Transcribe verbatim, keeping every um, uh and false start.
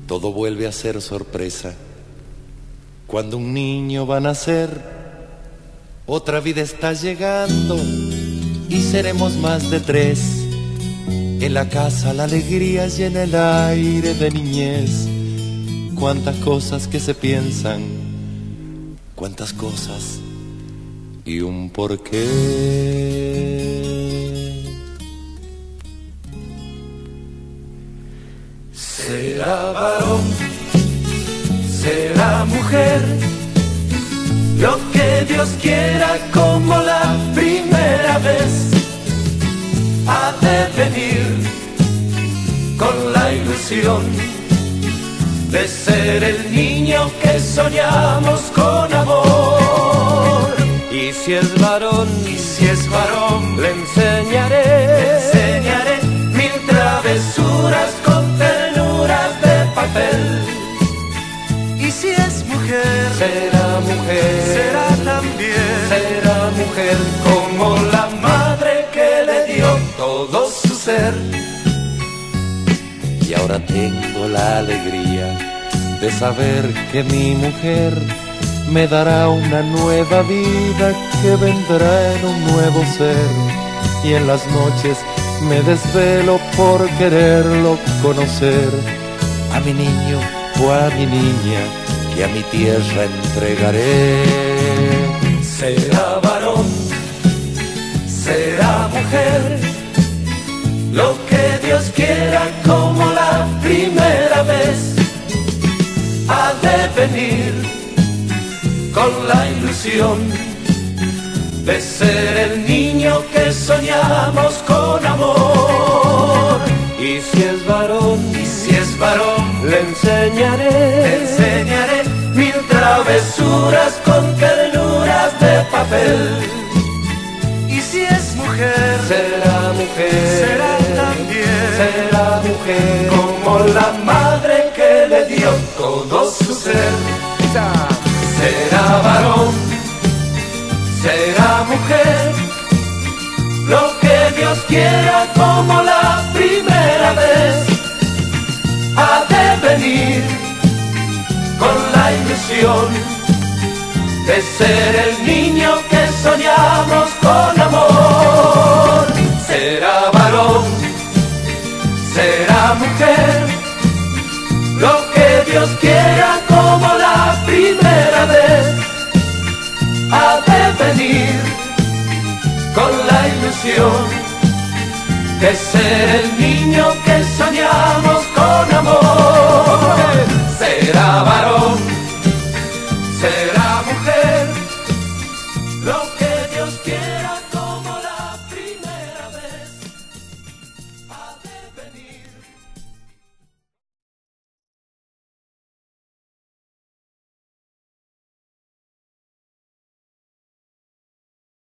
todo vuelve a ser sorpresa. Cuando un niño va a nacer, otra vida está llegando y seremos más de tres. En la casa la alegría y en el aire de niñez. Cuántas cosas que se piensan, cuántas cosas y un porqué. Será varón, será mujer, lo que Dios quiera como la primera vez. Ha de venir con la ilusión de ser el niño que soñamos con amor. Y si es varón, y si es varón, le enseñaré, le enseñaré mil travesuras con ternuras de papel. Y si es mujer, será mujer, será también, será mujer como la madre que le dio todo su ser. Y ahora tengo la alegría de saber que mi mujer me dará una nueva vida que vendrá en un nuevo ser. Y en las noches me desvelo por quererlo conocer. A mi niño o a mi niña que a mi tierra entregaré. Será varón, será mujer, lo que Dios quiera como la primera vez. Ha de venir con la ilusión de ser el niño que soñamos con amor. Y si es varón, y si es varón, le enseñaré, le enseñaré mil travesuras con ternuras de papel. Y si es mujer, será mujer, será también, será mujer como la madre que le dio todo su ser. Será varón, será mujer, lo que Dios quiera como la primera vez. Ha de venir con la ilusión de ser el niño que soñamos con amor. Será varón, será mujer, lo que Dios quiera como la primera vez. Ha de venir con la ilusión de ser el niño que soñamos con amor. Será varón,